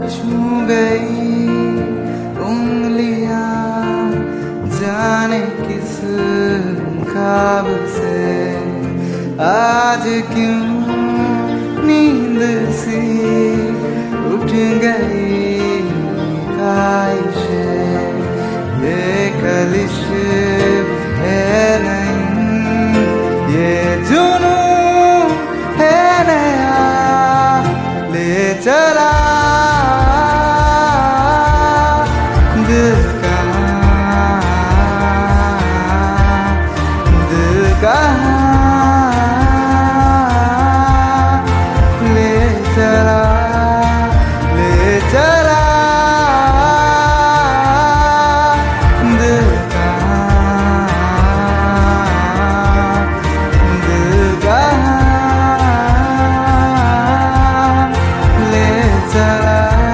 छू गई उंगलियां जाने किस ख्वाब से आज क्यों नींद सी उठ गई ख्वाहिशें। ये कलिश है नहीं, ये जुनून है नया, ले चला दिल कहाँ ले चला, ले चला दिल कहाँ, दिल कहाँ ले चला।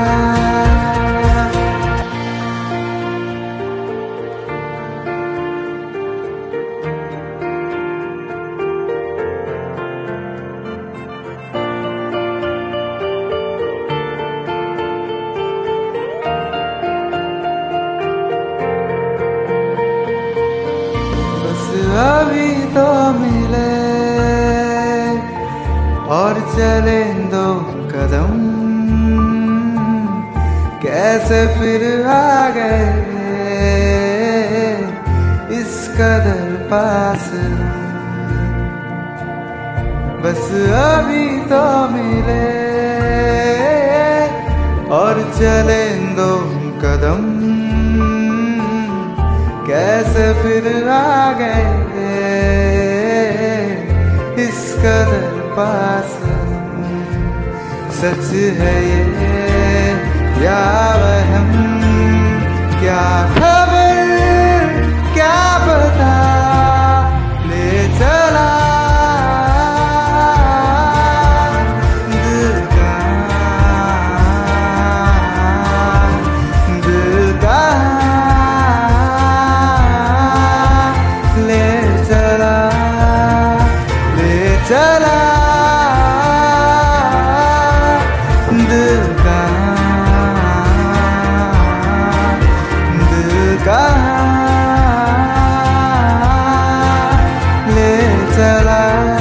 अभी तो मिले और चले दो कदम, कैसे फिर आ गए इस कदर पास। बस अभी तो मिले और चले दो कदम, कैसे फिर आ गए इस कदर पास। सच है ये या वहम, क्या खबर क्या पता, ले चला दिल कहाँ, दिल कहाँ ले चला, ले चला दिल कहाँ, दिल कहाँ ले चला।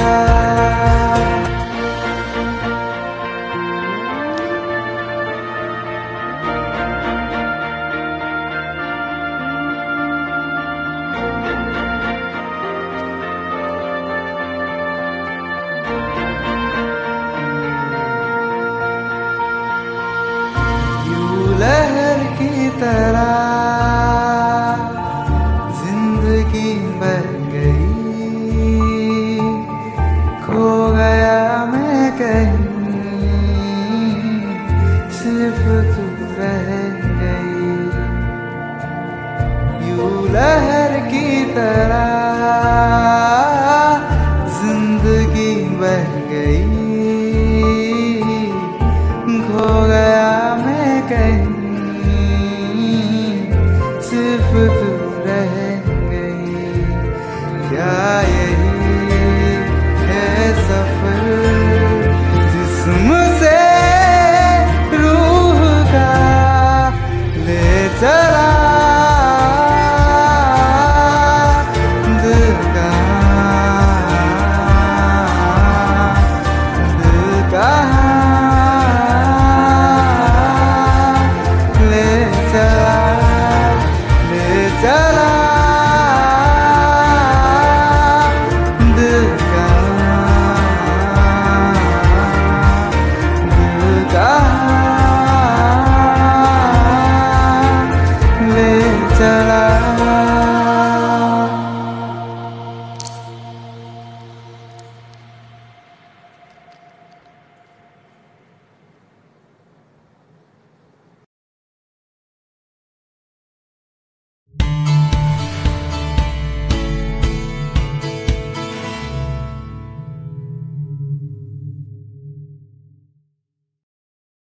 लहर की तरह जिंदगी बह गई, खो गया मैं कहीं।